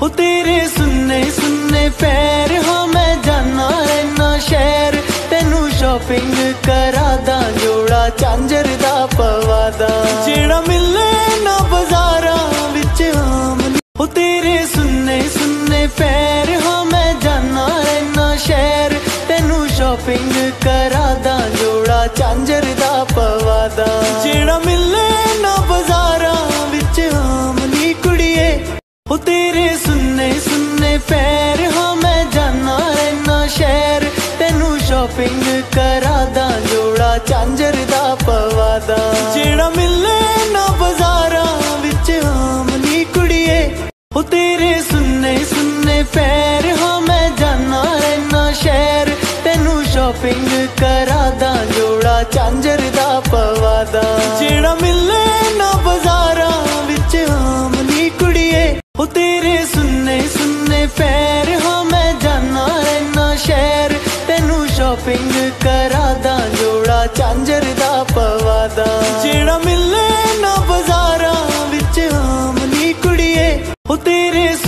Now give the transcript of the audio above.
हो तेरे सुन्ने सुन्ने पैर हो मैं जाना रहना शहर तेनू शॉपिंग करा दा जोड़ा झांझर दा पवा दा जेड़ा मिले ना बाजारां विच आम हो तेरे सुन्ने सुन्ने पैर हो मैं जाना रहना शहर तेनू शॉपिंग करा दा जोड़ा झांझर दा पवा दा जेड़ा मिले ना बाजारां विच आम नी कुड़िए हो तेरे सुन्ने सुन्ने पैर हो मैं जाना रहना शहर तेनू शॉपिंग करा दा जोड़ा झांझर दा पवा दा जेड़ा मिले ना बाजारां विच आम नी कुड़िए हो तेरे सुन्ने सुन्ने पैर हो मैं जाना रहना शहर तेनू शॉपिंग करा दा जोड़ा झांझर दा पवा दा जेड़ा मिले ना बाजारां विच आम नी कुड़िए हो तेरे सुन्ने सुन्ने पैर हो मैं जाना रहना शहर तेनू शॉपिंग करा दा जोड़ा झांझर दा पवा दा जेड़ा मिले ना बाजारां विच आम नी कुड़िए हो तेरे